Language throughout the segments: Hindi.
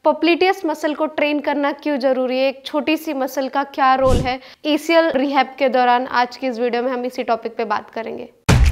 पोप्लिटियस मसल को ट्रेन करना क्यों जरूरी है, एक छोटी सी मसल का क्या रोल है एसीएल रिहैब के दौरान, आज की इस वीडियो में हम इसी टॉपिक पे बात करेंगे।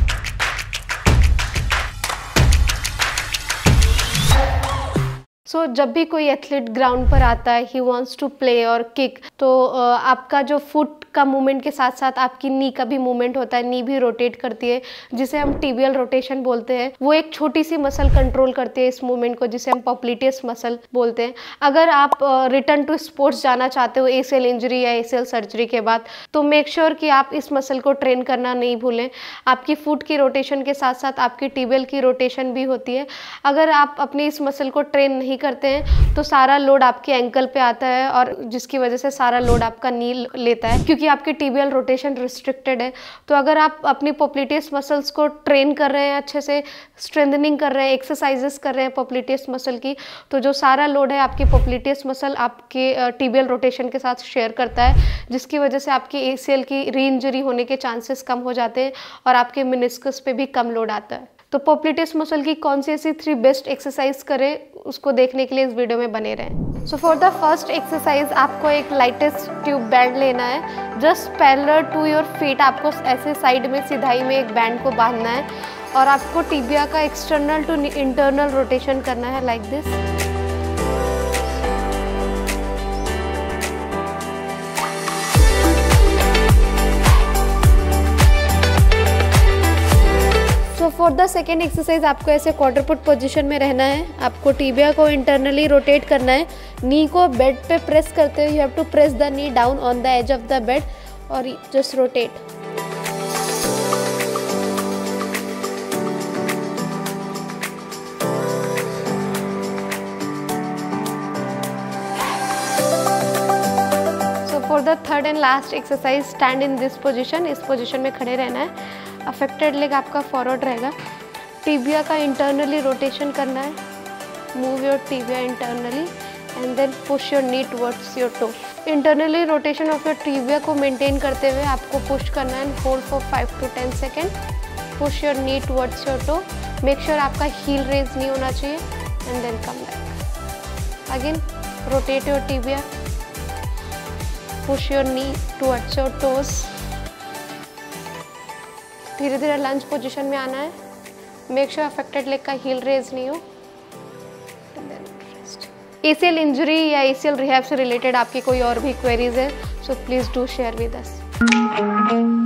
जब भी कोई एथलीट ग्राउंड पर आता है, ही वांट्स टू प्ले और किक, तो आपका जो फुट का मूवमेंट के साथ साथ आपकी नी का भी मूवमेंट होता है, नी भी रोटेट करती है जिसे हम टिबियल रोटेशन बोलते हैं। वो एक छोटी सी मसल कंट्रोल करती है इस मूवमेंट को, जिसे हम पोप्लिटियस मसल बोलते हैं। अगर आप रिटर्न टू स्पोर्ट्स जाना चाहते हो एसीएल इंजरी या एसीएल सर्जरी के बाद, तो मेक श्योर कि आप इस मसल को ट्रेन करना नहीं भूलें। आपकी फुट की रोटेशन के साथ साथ आपकी टिबियल की रोटेशन भी होती है। अगर आप अपनी इस मसल को ट्रेन नहीं करते हैं तो सारा लोड आपके एंकल पे आता है, और जिसकी वजह से सारा लोड आपका नी लेता है, क्योंकि आपकी टिबियल रोटेशन रिस्ट्रिक्टेड है। तो अगर आप अपनी पोप्लिटियस मसल्स को ट्रेन कर रहे हैं, अच्छे से स्ट्रेंथनिंग कर रहे हैं, एक्सरसाइजेस कर रहे हैं पोप्लिटियस मसल की, तो जो सारा लोड है आपकी पोप्लिटियस मसल आपके टिबियल रोटेशन के साथ शेयर करता है, जिसकी वजह से आपकी एसीएल की री इंजरी होने के चांसेस कम हो जाते हैं और आपके मेनिस्कस पे भी कम लोड आता है। तो पोप्लिटियस मसल की कौन सी ऐसी 3 बेस्ट एक्सरसाइज करें, उसको देखने के लिए इस वीडियो में बने रहें। So for the first exercise आपको एक लाइटेस्ट ट्यूब बैंड लेना है, just parallel to your feet. आपको ऐसे साइड में सिधाई में एक बैंड को बांधना है और आपको टिबिया का एक्सटर्नल टू इंटरनल रोटेशन करना है like this. For the second exercise आपको ऐसे क्वार्टर पुट पोजीशन में रहना है। आपको टिबिया को इंटरनली रोटेट करना है, नी को बेड पे प्रेस करते हुए you have to press the knee down on the edge of the bed और just rotate. So for the third and last exercise stand in this position, इस पोजिशन में खड़े रहना है। अफेक्टेड लेग आपका फॉरवर्ड रहेगा, टिबिया का इंटरनली रोटेशन करना है, move your tibia internally and then push your knee towards your toe. Internally rotation of your tibia को मेंटेन करते हुए आपको पुश करना है, hold for 5 to 10 second, push your knee towards your toe. Make sure आपका हील रेज नहीं होना चाहिए and then come back again, rotate your tibia, push your knee towards your toes. धीरे धीरे लंज पोजीशन में आना है, मेक श्योर अफेक्टेड लेग का हील रेज नहीं हो। एसीएल इंजरी या एसीएल रिहैब से रिलेटेड आपकी कोई और भी क्वेरीज है, so please do share with us.